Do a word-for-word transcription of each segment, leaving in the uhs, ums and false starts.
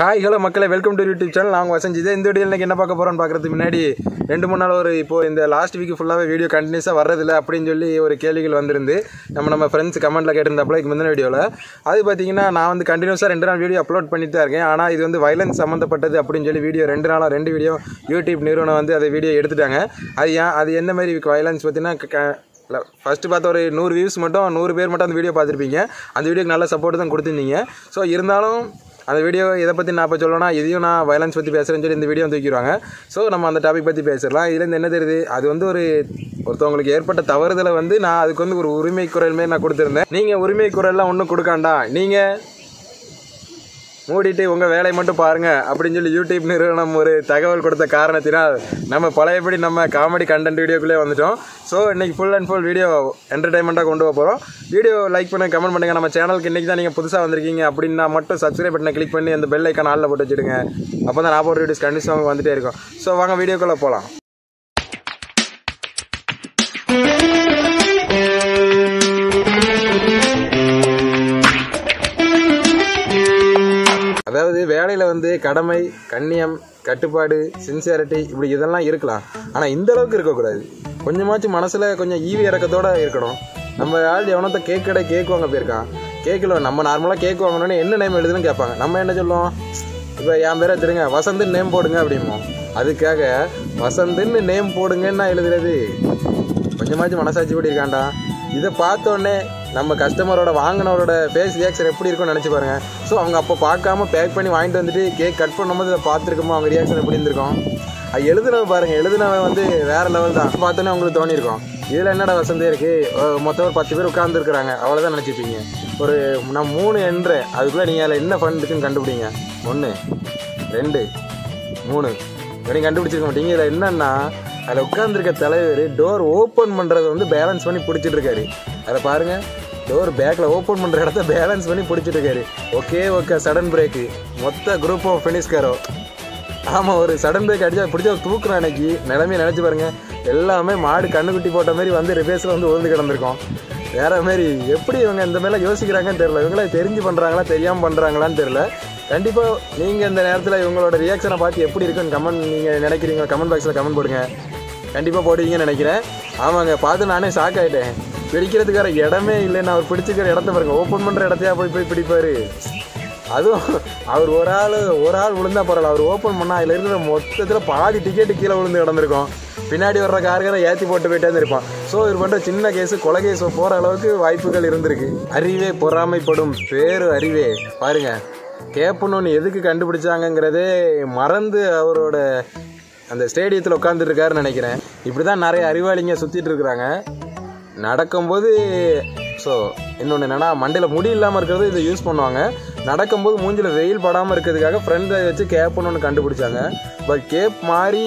Hi hello மக்களே, welcome to YouTube channel. நாங்கள் வசஞ்சி இந்த வீடியோ இன்றைக்கி என்ன பார்க்க போகிறோன்னு பார்க்குறதுக்கு முன்னாடி ரெண்டு மூணு நாள் ஒரு இப்போது இந்த லாஸ்ட் வீக் ஃபுல்லாகவே வீடியோ கண்டினியூஸாக வர்றதில்லை அப்படின்னு சொல்லி ஒரு கேள்விகள் வந்திருந்து நம்ம நம்ம ஃப்ரெண்ட்ஸ் கமெண்ட்டில் கேட்டிருந்தாப்புல இதுக்கு முந்தின வீடியோவில். அது பார்த்தீங்கன்னா நான் வந்து கண்டினியூஸாக ரெண்டு நாள் வீடியோ அப்லோட் பண்ணிட்டு தான் இருக்கேன். ஆனால் இது வந்து வயலன்ஸ் சம்மந்தப்பட்டது அப்படின்னு சொல்லி வீடியோ ரெண்டு நாளாக ரெண்டு வீடியோ யூடியூப் நிறுவனம் வந்து அதை வீடியோ எடுத்துட்டாங்க. அது ஏன் அது எந்த மாதிரி வயலன்ஸ் பார்த்தீங்கன்னா இல்லை ஃபஸ்ட்டு பார்த்த ஒரு நூறு வியூஸ் மட்டும் நூறு பேர் மட்டும் அந்த வீடியோ பார்த்துருப்பீங்க. அந்த வீடியோக்கு நல்ல சப்போர்ட் தான் கொடுத்துருந்தீங்க. ஸோ இருந்தாலும் அந்த வீடியோ இதை பற்றி நான் இப்போ சொல்லணும்னா இதையும் நான் வயலன்ஸ் பற்றி பேசுகிறேன்னு சொல்லி இந்த வீடியோ தூக்கிடுவாங்க. ஸோ நம்ம அந்த டாபிக் பற்றி பேசிடலாம். இதுலேருந்து என்ன தெரியுது, அது வந்து ஒரு ஒருத்தவங்களுக்கு ஏற்பட்ட தவறுதலை வந்து நான் அதுக்கு வந்து ஒரு உரிமை குரல் மாரி நான் கொடுத்துருந்தேன். நீங்கள் உரிமை குரல்லாம் ஒன்றும் கொடுக்காண்டா, நீங்கள் மூடிட்டு உங்கள் வேலையை மட்டும் பாருங்கள் அப்படின்னு சொல்லி யூடியூப் நிறுவனம் ஒரு தகவல் கொடுத்த காரணத்தினால் நம்ம பழையபடி நம்ம காமெடி கண்டென்ட் வீடியோக்குள்ளே வந்துட்டோம். ஸோ இன்றைக்கி ஃபுல் அண்ட் ஃபுல் வீடியோ என்டர்டைன்மெண்ட்டாக கொண்டு போக போகிறோம். வீடியோ லைக் பண்ணுங்கள், கமெண்ட் பண்ணுங்கள். நம்ம சேனலுக்கு இன்றைக்கி தான் நீங்கள் புதுசாக வந்திருக்கீங்க அப்படின்னா மட்டும் சப்ஸ்கிரைப் பட்டனை கிளிக் பண்ணி அந்த பெல் ஐக்கான் ஆளில் போட்டு வச்சுடுங்க. அப்போ தான் நான் போகிற வீடியோஸ் கண்டிப்பாக வந்துகிட்டே இருக்கும். ஸோ வாங்க வீடியோக்குள்ளே போகலாம். அதாவது வேலையில் வந்து கடமை, கண்ணியம், கட்டுப்பாடு, சின்சியாரிட்டி இப்படி இதெல்லாம் இருக்கலாம். ஆனால் இந்த அளவுக்கு இருக்கக்கூடாது. கொஞ்சமாச்சும் மனசில் கொஞ்சம் ஈவி இறக்கத்தோடு இருக்கணும். நம்ம ஆள் எவனத்தை கேக் கடை கேக் வாங்க போயிருக்கான். கேட்கல நம்ம நார்மலாக கேக் வாங்கணுன்னு என்ன நேம் எழுதுன்னு கேட்பாங்க. நம்ம என்ன சொல்லுவோம், இப்போ என் பேரை தெரியுங்க வசந்துன்னு நேம் போடுங்க அப்படிமோ. அதுக்காக வசந்துன்னு நேம் போடுங்கன்னு நான் எழுதுறது. கொஞ்சமாச்சும் மனசாட்சி படி இருக்காண்டா. இதை பார்த்தோன்னே நம்ம கஸ்டமரோட வாங்கினவரோட ஃபேஸ் ரியாக்ஷன் எப்படி இருக்கும்னு நினச்சி பாருங்கள். ஸோ அவங்க அப்போ பார்க்காம பேக் பண்ணி வாங்கிட்டு வந்துட்டு கேக் கட் பண்ணும்போது இதை பார்த்துருக்கோமோ அவங்க ரியாக்ஷன் எப்படி இருந்திருக்கும். அது எழுதுனவன் பாருங்கள், எழுதுனவன் வந்து வேறு லெவல் தான். பார்த்தோன்னே அவங்களுக்கு தோணியிருக்கும் இதில் என்னடா வசந்தே இருக்குது, மொத்தம் ஒரு பத்து பேர் உட்காந்துருக்குறாங்க அவ்வளோதான் நினச்சிப்பீங்க. ஒரு நான் மூணு என்றேன், அதுக்குள்ளே நீங்கள் அதில் என்ன ஃபன் இருக்குன்னு கண்டுபிடிங்க. ஒன்று ரெண்டு மூணு நீங்கள் கண்டுபிடிச்சிருக்க மாட்டீங்க. இதில் என்னென்னா அதில் உட்காந்துருக்க தலைவர் டோர் ஓப்பன் பண்ணுறதை வந்து பேலன்ஸ் பண்ணி பிடிச்சிட்டு இருக்காரு. அதில் பாருங்கள், டோர் பேக்கில் ஓப்பன் பண்ணுற இடத்த பேலன்ஸ் பண்ணி பிடிச்சிட்டு இருக்காரு. ஓகே ஓகே சடன் பிரேக்கு மொத்த குரூப்பும் ஃபினிஷ்காரோ. ஆமாம், ஒரு சடன் பிரேக் அடித்தா பிடிச்ச ஒரு தூக்குற அன்னைக்கு நிலைமையை நினச்சி பாருங்கள். எல்லாமே மாடு கண்ணுக்குட்டி போட்ட மாதிரி வந்து ரிவேஸில் வந்து உழுந்து கிடந்திருக்கோம். வேறு மாரி எப்படி இவங்க இந்த மாதிரிலாம் யோசிக்கிறாங்கன்னு தெரில. இவங்களே தெரிஞ்சு பண்ணுறாங்களா தெரியாமல் பண்ணுறாங்களான்னு தெரில. கண்டிப்பாக நீங்கள் இந்த நேரத்தில் இவங்களோட ரியாக்ஷனை பார்த்து எப்படி இருக்குன்னு கமெண்ட் நீங்கள் நினைக்கிறீங்க கமெண்ட் பாக்ஸில் கமெண்ட் போடுங்க. கண்டிப்பாக போடுவீங்கன்னு நினைக்கிறேன். ஆமாங்க, பார்த்து நானே ஷாக் ஆகிட்டேன். பிடிக்கிறதுக்கார இடமே இல்லைன்னு அவர் பிடிச்சிக்கிற இடத்த பாருங்க. ஓப்பன் பண்ணுற இடத்தையா போய் போய் பிடிப்பார். அதுவும் அவர் ஒரு ஆள் ஒரு ஆள் விழுந்தா பரவாயில்ல, அவர் ஓப்பன் பண்ணால் அதில் இருக்கிற மொத்தத்தில் பாதி டிக்கெட்டு கீழே விழுந்து கிடந்திருக்கும். பின்னாடி வர்ற கார்களை ஏற்றி போட்டு போயிட்டே இருந்திருப்பான். ஸோ இவர் பண்ணுற சின்ன கேஸு கொலை கேஸ் போகிற அளவுக்கு வாய்ப்புகள் இருந்திருக்கு. அறிவே பொறாமைப்படும் பேரு அறிவே. பாருங்கள், கேப்புன்னு எதுக்கு கண்டுபிடிச்சாங்கங்கிறதே மறந்து அவரோட அந்த ஸ்டேடியத்தில் உட்காந்துருக்காருன்னு நினைக்கிறேன். இப்படி தான் நிறைய அறிவாளிங்க சுற்றிட்டு இருக்கிறாங்க நடக்கும்போது. ஸோ இன்னொன்று என்னென்னா, மண்டையில் முடி இல்லாமல் இருக்கிறது இதை யூஸ் பண்ணுவாங்க. நடக்கும்போது மூஞ்சில் வெயில் படாமல் இருக்கிறதுக்காக ஃப்ரெண்டை வச்சு கேப்புன்னு ஒன்று கண்டுபிடிச்சாங்க. பட் கேப் மாறி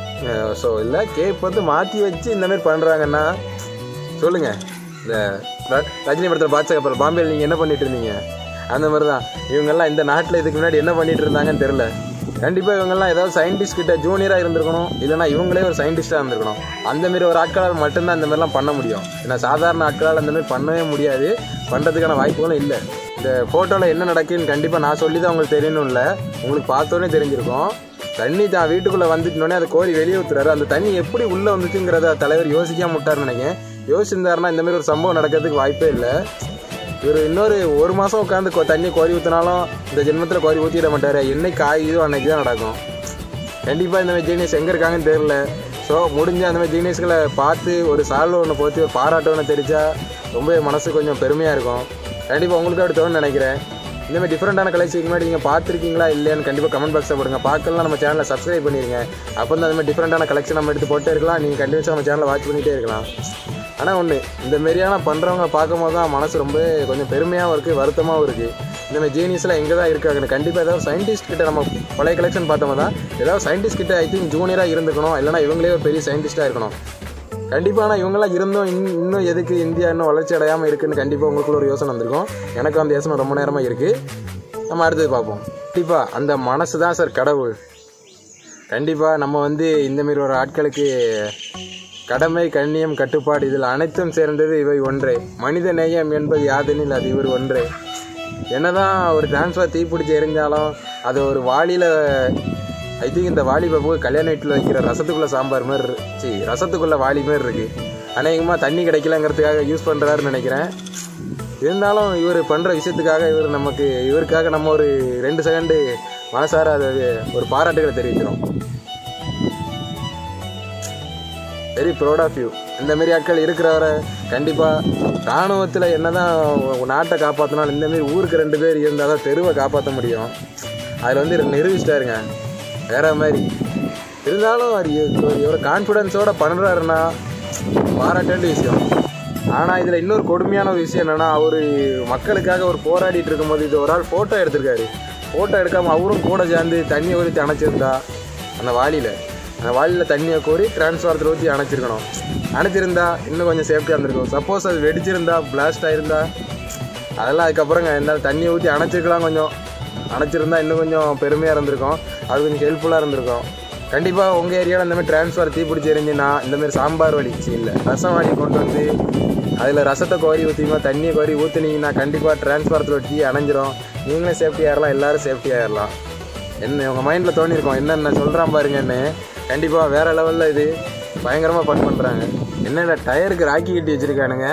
ஸோ இல்லை கேப் வந்து மாற்றி வச்சு இந்தமாரி பண்ணுறாங்கன்னா சொல்லுங்கள். இந்த ரஜினி படத்தில் பாட்சா அப்புறம் பாம்பேயில் நீங்கள் என்ன பண்ணிகிட்டு இருந்தீங்க, அந்த மாதிரி தான் இவங்கெல்லாம் இந்த நாட்டில் இதுக்கு முன்னாடி என்ன பண்ணிகிட்டு இருந்தாங்கன்னு தெரில. கண்டிப்பாக இவங்கெல்லாம் ஏதாவது சயின்டிஸ்ட் கிட்ட ஜூனியராக இருந்திருக்கணும், இல்லைனா இவங்களே ஒரு சயின்டிஸ்டாக இருந்திருக்கணும். அந்தமாரி ஒரு ஆட்களால் மட்டும்தான் இந்த மாதிரிலாம் பண்ண முடியும். ஏன்னா சாதாரண ஆட்களால் அந்தமாரி பண்ணவே முடியாது, பண்ணுறதுக்கான வாய்ப்புகளும் இல்லை. இந்த ஃபோட்டோவில் என்ன நடக்குன்னு கண்டிப்பாக நான் சொல்லி தான் உங்களுக்கு தெரியணும். இல்லை உங்களுக்கு பார்த்தோன்னே தெரிஞ்சிருக்கும். தண்ணி தான் வீட்டுக்குள்ளே வந்துட்டோன்னே அதை கோரி வெளியே ஊற்றுறாரு. அந்த தண்ணி எப்படி உள்ளே வந்துச்சுங்கிறத தலைவர் யோசிக்காம விட்டார்னு நினைக்கிறேன். யோசிச்சிருந்தாருன்னா இந்தமாரி ஒரு சம்பவம் நடக்கிறதுக்கு வாய்ப்பே இல்லை. இவர் இன்னொரு ஒரு மாதம் உட்காந்து தண்ணி கோரி ஊற்றினாலும் இந்த ஜென்மத்தில் கோரி ஊற்றிட மாட்டார். என்னைக்கு காயுதோ அன்னைக்கு தான் நடக்கும். கண்டிப்பாக இந்த மாதிரி ஜீனியஸ் எங்கே இருக்காங்கன்னு தெரில. ஸோ முடிஞ்ச அந்த மாதிரி ஜீனியஸ்களை பார்த்து ஒரு சால்வ் ஒன்று போற்றி ஒரு பாராட்டு ஒன்று தெரிஞ்சா ரொம்ப மனசு கொஞ்சம் பெருமையாக இருக்கும். கண்டிப்பாக உங்களுக்கு அப்படி தோணுன்னு நினைக்கிறேன். இந்தமாதிரி டிஃப்ரெண்ட்டான கலெக்ஷன் முன்னாடி நீங்கள் பார்த்துருக்கீங்களா இல்லையான்னு கண்டிப்பாக கமெண்ட் பாக்ஸில் போடுங்க. பார்க்கலாம் நம்ம சேனலை சப்ஸ்கிரைப் பண்ணிடுங்க. அப்போ தான் அந்த மாதிரி டிஃப்ரெண்ட்டான கலெக்ஷன் நம்ம எடுத்து போட்டே இருக்கலாம். நீங்கள் கண்டிப்பாக நம்ம சேனலை வாட்ச் பண்ணிகிட்டே இருக்கலாம். ஆனால் ஒன்று, இந்த மாரியான பண்ணுறவங்க பார்க்கும்போது தான் மனசு ரொம்ப கொஞ்சம் பெருமையாகவும் இருக்குது, வருத்தமாகவும் இருக்குது. இந்தமாதிரி ஜீனியஸ்லாம் எங்கே தான் இருக்காங்க. கண்டிப்பாக ஏதாவது சயின்டிஸ்ட் கிட்ட நம்ம பழைய கலெக்ஷன் பார்த்தோம்னா தான் ஏதாவது சயின்டிஸ்ட் கிட்ட ஐ திங்க் ஜூனியராக இருந்துக்கணும், இல்லைனா இவங்களே ஒரு பெரிய சயின்டிஸ்ட்டாக இருக்கணும். கண்டிப்பாக ஆனால் இவங்களாம் இருந்தும் இன் இன்னும் எதுக்கு இந்தியா இன்னும் வளர்ச்சி அடையாமல் இருக்குதுன்னு கண்டிப்பாக உங்களுக்குள்ள ஒரு யோசனை வந்திருக்கும். எனக்கு அந்த யோசனை ரொம்ப நேரமாக இருக்குது. நம்ம அடுத்தது பார்ப்போம். கண்டிப்பாக அந்த மனசு தான் சார் கடவுள். கண்டிப்பாக நம்ம வந்து இந்தமாரி ஒரு ஆட்களுக்கு கடமை, கண்ணியம், கட்டுப்பாடு இதில் அனைத்தும் சேர்ந்தது இவை ஒன்றே. மனித நேயம் என்பது யாதெனில் அது இவர் ஒன்றே. என்னதான் ஒரு டிரான்ஸ்ஃபர் தீப்பிடிச்சி எரிஞ்சாலும் அது ஒரு வாளியில் ஐ திங்க் இந்த வாளி பாப்பு கல்யாண வீட்டில் வைக்கிற ரசத்துக்குள்ளே சாம்பார் மாதிரி சி ரசத்துக்குள்ளே வாளி மாதிரி இருக்குது. அநேகமாக தண்ணி கிடைக்கலங்கிறதுக்காக யூஸ் பண்ணுறாருன்னு நினைக்கிறேன். இருந்தாலும் இவர் பண்ணுற விஷயத்துக்காக இவர் நமக்கு இவருக்காக நம்ம ஒரு ரெண்டு செகண்டு மனசார அதை ஒரு பாராட்டுகளை தெரிவிக்கிறோம். Very proud of you. இந்தமாரி ஆட்கள் இருக்கிறவரை கண்டிப்பாக இராணுவத்தில் என்ன தான் நாட்டை காப்பாற்றினாலும் இந்தமாரி ஊருக்கு ரெண்டு பேர் இருந்தால் தான் தெருவை காப்பாற்ற முடியும். அதில் வந்து நிரூபிச்சிட்டாருங்க வேற மாதிரி. இருந்தாலும் இவர் கான்ஃபிடென்ஸோடு பண்ணுறாருன்னா பாராட்ட வேண்டிய விஷயம். ஆனால் இதில் இன்னொரு கொடுமையான ஒரு விஷயம் என்னென்னா, அவர் மக்களுக்காக ஒரு போராடிட்டு இருக்கும்போது இது ஒரு ஆள் ஃபோட்டோ எடுத்திருக்காரு. ஃபோட்டோ எடுக்காமல் அவரும் கூட சேர்ந்து தண்ணியை ஊற்றி அணைச்சிருந்தா அந்த வாளியில் அந்த வாளியில் தண்ணியை கோரி டிரான்ஸ்ஃபாரத்தில் ஊற்றி அணைச்சிருக்கணும். அணைச்சிருந்தா இன்னும் கொஞ்சம் சேஃப்டியாக இருந்திருக்கும். சப்போஸ் அது வெடிச்சிருந்தா பிளாஸ்ட் ஆகிருந்தா அதெல்லாம் அதுக்கப்புறங்க இருந்தாலும் தண்ணியை ஊற்றி அணைச்சிருக்கலாம். கொஞ்சம் அணைச்சிருந்தா இன்னும் கொஞ்சம் பெருமையாக இருந்திருக்கும். அது கொஞ்சம் ஹெல்ப்ஃபுல்லாக இருந்திருக்கும். கண்டிப்பாக உங்கள் ஏரியாவில் இந்தமாதிரி டிரான்ஸ்ஃபார் தீப்பிடிச்சி எரிஞ்சுன்னா இந்தமாரி சாம்பார் வலிச்சு இல்லை ரசம் வாடி கொண்டு வந்து அதில் ரசத்தை கோரி ஊற்றிமா தண்ணியை கோரி ஊற்றுனீங்கன்னா கண்டிப்பாக டிரான்ஸ்ஃபாரத்தில் வச்சு அணைஞ்சிரும். நீங்களே சேஃப்டி ஆகிடலாம், எல்லோரும் சேஃப்டி ஆகிடலாம். என்ன உங்கள் மைண்டில் தோணியிருக்கோம் என்னென்ன சொல்கிறான் பாருங்கன்னு. கண்டிப்பாக வேறு லெவலில் இது பயங்கரமாக ஃபன் பண்ணுறாங்க. என்னென்ன டயருக்கு ராக்கி கட்டி வச்சுருக்கானுங்க.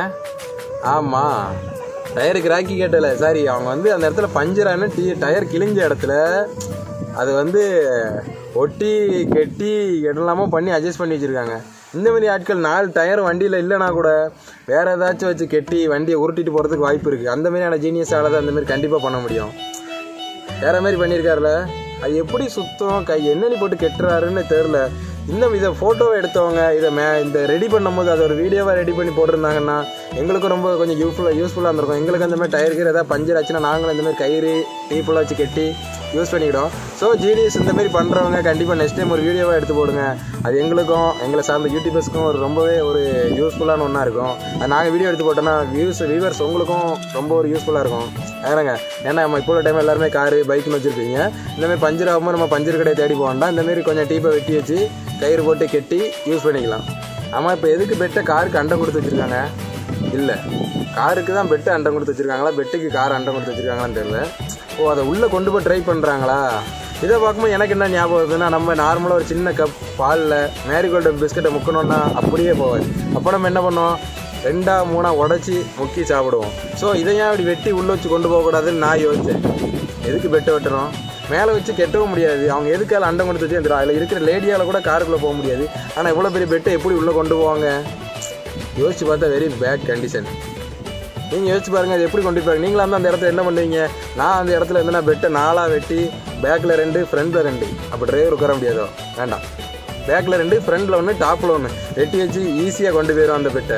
ஆமாம், டயருக்கு ராக்கி கட்டலை, சாரி அவங்க வந்து அந்த இடத்துல பஞ்சரானு டீ டயர் கிழிஞ்ச இடத்துல அது வந்து ஒட்டி கெட்டி இடலாமோ பண்ணி அட்ஜஸ்ட் பண்ணி வச்சுருக்காங்க. இந்தமாரி ஆட்கள் நாலு டயர் வண்டியில் இல்லைனா கூட வேறு ஏதாச்சும் வச்சு கெட்டி வண்டியை உருட்டிட்டு போகிறதுக்கு வாய்ப்பு இருக்குது. அந்த மாதிரியான ஜீனியஸால் தான் அந்தமாரி கண்டிப்பாக பண்ண முடியும். வேறு மாதிரி பண்ணியிருக்காருல, அது எப்படி சுத்தம் கை என்னென்னு போட்டு கெட்டுறாருன்னு தெரில. இன்னும் இதை ஃபோட்டோவை எடுத்தவங்க இதை மே இந்த ரெடி பண்ணும்போது அதை ஒரு வீடியோவாக ரெடி பண்ணி போட்டிருந்தாங்கன்னா எங்களுக்கும் ரொம்ப கொஞ்சம் யூஸ்ஃபுல்லாக யூஸ்ஃபுல்லாக இருந்திருக்கும். எங்களுக்கு அந்த மாதிரி டயர் கீர் ஏதாவது பஞ்சர் ஆச்சுன்னா நாங்களும் இந்தமாதிரி கயிறு டீப்பெல்லாம் வச்சு கெட்டி யூஸ் பண்ணிக்கிட்டோம். ஸோ ஜிடிஎஸ் இந்தமாரி பண்ணுறவங்க கண்டிப்பாக நெக்ஸ்ட் டைம் ஒரு வீடியோவாக எடுத்து போடுங்க. அது எங்களுக்கும் எங்களை சார்ந்த யூடியூபர்ஸ்க்கும் ஒரு ரொம்பவே ஒரு யூஸ்ஃபுல்லான ஒன்றா இருக்கும். அது நாங்கள் வீடியோ எடுத்து போட்டோன்னா வியூஸ் வியூவர்ஸ் உங்களுக்கும் ரொம்ப ஒரு யூஸ்ஃபுல்லாக இருக்கும். ஏன்னாங்க ஏன்னா நம்ம இப்போ உள்ள டைம் எல்லாருமே காரு பைக்குன்னு வச்சுருப்பீங்க. இந்தமாதிரி பஞ்சர் ஆகும்போது நம்ம பஞ்சர் கடையை தேடி போகண்டா இந்தமாரி கொஞ்சம் டீப்பை வெட்டி வச்சு கயிறு போட்டு கெட்டி யூஸ் பண்ணிக்கலாம். ஆமாம், இப்போ எதுக்கு பெட்டை காருக்கு அண்டை கொடுத்து வச்சுருக்காங்க? இல்லை, காருக்கு தான் பெட்டு அண்டை கொடுத்து வச்சுருக்காங்களா, பெட்டுக்கு கார் அண்டை கொடுத்து வச்சுருக்காங்களான்னு தெரியல. ஓ, அதை உள்ளே கொண்டு போய் ட்ரை பண்ணுறாங்களா? இதை பார்க்கும்போது எனக்கு என்ன ஞாபகம் வருதுன்னா, நம்ம நார்மலாக ஒரு சின்ன கப் பாலில் மேரிகோல்டு பிஸ்கட்டை முக்கணுன்னா அப்படியே போவாது. அப்போ நம்ம என்ன பண்ணுவோம், ரெண்டா மூணா உடச்சி முக்கி சாப்பிடுவோம். ஸோ இதையும் அப்படி வெட்டி உள்ளே வச்சு கொண்டு போகக்கூடாதுன்னு நான் யோசித்தேன். எதுக்கு பெட்டை வெட்டணும்? மேலே வச்சு கெட்டவும் முடியாது. அவங்க எதுக்கால அண்டை கொடுத்து வச்சு வந்துடும். அதில் இருக்கிற லேடியால் கூட காருக்குள்ளே போக முடியாது. ஆனால் இவ்வளோ பெரிய பெட்டை எப்படி உள்ளே கொண்டு போவாங்க? யோசிச்சு பார்த்தா வெரி பேட் கண்டிஷன். நீங்கள் யோசிச்சு பாருங்கள், அது எப்படி கொண்டு போய் நீங்களாம் அந்த இடத்துல என்ன பண்ணுவீங்க? நான் அந்த இடத்துல இருந்தேன்னா பெட்டை நாலாக வெட்டி பேக்கில் ரெண்டு ஃப்ரண்டில் ரெண்டு, அப்போ டிரைவர் உட்கார முடியாதோ? வேண்டாம், பேக்கில் ரெண்டு ஃப்ரண்டில் ஒன்று டாப்பில் ஒன்று வெட்டி வச்சு ஈஸியாக கொண்டு போயிடும் அந்த பெட்டை.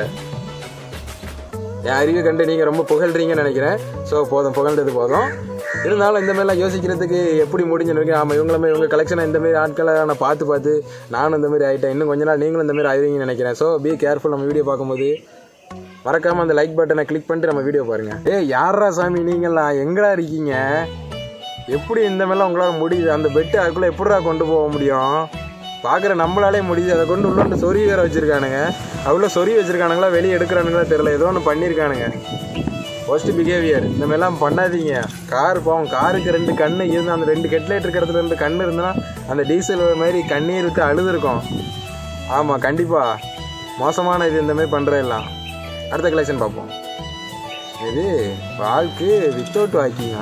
என் அறிவை கண்டு நீங்கள் ரொம்ப புகழ்றீங்கன்னு நினைக்கிறேன். ஸோ போதும், புகழ்ந்தது போதும். இருந்தாலும் இந்த மாதிரிலாம் யோசிக்கிறதுக்கு எப்படி முடிஞ்சுன்னு ஆமாம், இவங்களுமே இவங்க கலெக்ஷனை இந்தமாரி ஆட்களை நான் பார்த்து பார்த்து நானும் இந்தமாரி ஆகிட்டேன். இன்னும் கொஞ்ச நாள் நீங்களும் இந்தமாரி ஆயிடுவீங்கன்னு நினைக்கிறேன். So be careful. நம்ம வீடியோ பார்க்கும்போது மறக்காமல் அந்த லைக் பட்டனை கிளிக் பண்ணிட்டு நம்ம வீடியோ பாருங்கள். ஏ யாரா சாமி நீங்களாம் எங்கடா இருக்கீங்க? எப்படி இந்த மாதிரிலாம் உங்களால் முடியுது? அந்த பெட்டு அதுக்குள்ளே எப்படிடா கொண்டு போக முடியும்? பார்க்குற நம்மளாலே முடியுது. அதை கொண்டு உள்ள சொறி வேறு வச்சுருக்கானுங்க. அவ்வளோ சொறி வச்சுருக்கானுங்களா, வெளியே எடுக்கிறானுங்களா தெரில, ஏதோ ஒன்று பண்ணியிருக்கானுங்க. ஃபர்ஸ்ட் பிஹேவியர் இந்த மாதிரிலாம் பண்ணாதீங்க. கார் போவோம், காருக்கு ரெண்டு கண்ணு இருந்து அந்த ரெண்டு ஹெட்லைட் இருக்கிறதுல ரெண்டு கண்ணு இருந்தால் அந்த டீசல் மாதிரி கண்ணீர் விட்டு அழுதுருக்கும். ஆமாம், கண்டிப்பாக மோசமான இது இந்த மாதிரி பண்ணுறதெல்லாம். அடுத்த கலெக்ஷன் பார்ப்போம். இது வாழ்க்கை வித்தவுட் வாக்கிங்க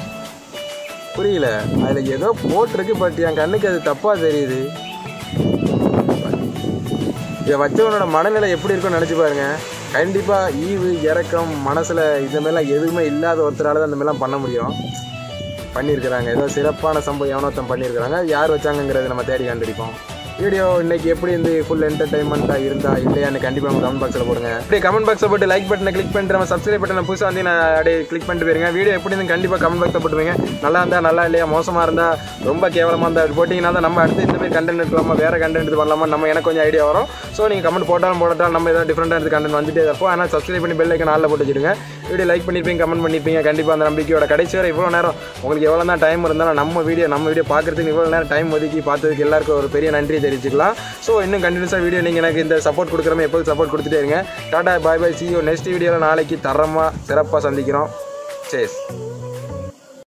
புரியல. அதில் ஏதோ போட்டிருக்கு, பட் என் கண்ணுக்கு அது தப்பாக தெரியுது. இதை வச்சவனோட மனநிலை எப்படி இருக்குன்னு நினச்சி பாருங்க. கண்டிப்பாக ஈவு இறக்கம் மனசில் இந்த மாதிரிலாம் எதுவுமே இல்லாத ஒருத்தரால் தான் இந்த மாதிரிலாம் பண்ண முடியும். பண்ணியிருக்கிறாங்க, ஏதோ சிறப்பான சம்பவம் எவனோத்தம் பண்ணியிருக்கிறாங்க. யார் வச்சாங்கங்கிறது நம்ம தேடி கண்டுபிடிப்போம். வீடியோ இன்னைக்கு எப்படி இருந்து ஃபுல் என்டர்டைன்மெண்ட்டாக இருந்தா இல்லையான்னு கண்டிப்பாக நம்ம கமெண்ட் பாக்ஸில் போடுங்க. அப்படியே கமெண்ட் பாக்ஸில் போட்டு லைக் பட்டனை கிளிக் பண்ணிட்டு நம்ம சப்ஸ்கிரைப் பட்டனை புதுசாக வந்து நான் அப்படியே கிளிக் பண்ணிட்டு போயிருங்க. வீடியோ எப்படி இருந்து கண்டிப்பாக கமெண்ட் பாக்ஸில் போட்டுருங்க. நல்லா இருந்தால் நல்லா இல்லையா, மோசமாக இருந்தால் ரொம்ப கேவலமாக இருந்தால் போட்டிங்கன்னா தான் நம்ம அடுத்து இந்தமாதிரி கண்டென்ட் எடுக்கலாமா, வேறு கண்டென்ட் பண்ணலாமா, நம்ம எனக்கு கொஞ்சம் ஐடியா வரும். ஸோ நீங்கள் கமெண்ட் போட்டாலும் போட்டாலும் நம்ம ஏதாவது டிஃப்ரெண்டாக இருந்து கண்டென்ட் வந்துட்டே இருப்போம். ஆனால் சப்ஸ்கிரைப் பண்ணி பெல் ஐக்கன் ஆல்ல போட்டு வச்சுடுங்க. வீடியோ லைக் பண்ணிப்பீங்க, கமெண்ட் பண்ணிப்பீங்க. கண்டிப்பாக அந்த நம்பிக்கையோட கடைசி வரை இவ்வளோ நேரம் உங்களுக்கு எவ்வளோ தான் டைம் இருந்தாலும் நம்ம வீடியோ நம்ம வீடியோ பார்க்குறதுக்கு இவ்வளோ நேரம் டைம் ஒதுக்கி பார்த்ததுக்கு எல்லாருக்கும் ஒரு பெரிய நன்றியை தெரிவிச்சுக்கலாம். ஸோ இன்னும் கண்டினியூஸாக வீடியோ நீங்கள் எனக்கு இந்த சப்போர்ட் கொடுக்குறமே எப்போது சப்போர்ட் கொடுத்துட்டே இருங்க. Tata bye bye, see you next வீடியோவில் நாளைக்கு தரமாக சிறப்பாக சந்திக்கிறோம். சேஸ்.